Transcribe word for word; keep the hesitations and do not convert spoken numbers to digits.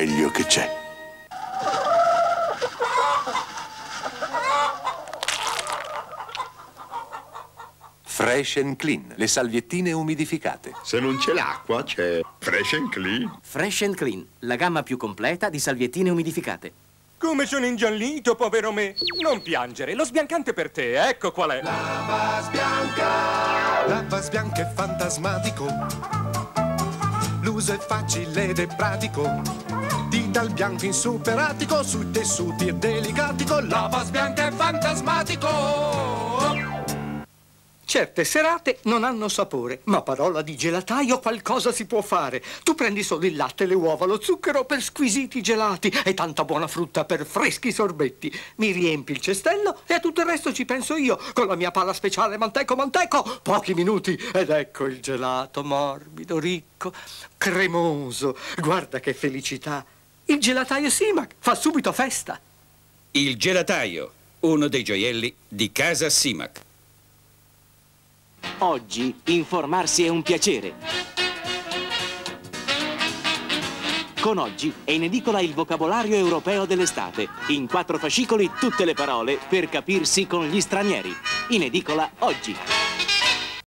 meglio che c'è. Fresh and Clean, le salviettine umidificate. Se non c'è l'acqua, c'è Fresh and Clean. Fresh and Clean, la gamma più completa di salviettine umidificate. Come sono ingiallito, povero me. Non piangere, lo sbiancante per te, ecco qual è. Lava sbianca. Lava sbianca è fantasmatico. L'uso è facile ed è pratico. Ti dà il bianco insuperatico sui tessuti e delicati. Con Lava sbianca è fantasmatico. Certe serate non hanno sapore, ma parola di gelataio qualcosa si può fare. Tu prendi solo il latte, le uova, lo zucchero per squisiti gelati e tanta buona frutta per freschi sorbetti. Mi riempi il cestello e a tutto il resto ci penso io, con la mia pala speciale Manteco Manteco. Pochi minuti ed ecco il gelato morbido, ricco, cremoso. Guarda che felicità. Il gelataio Simac fa subito festa. Il gelataio, uno dei gioielli di casa Simac. Oggi informarsi è un piacere. Con Oggi è in edicola il vocabolario europeo dell'estate. In quattro fascicoli tutte le parole per capirsi con gli stranieri. In edicola Oggi.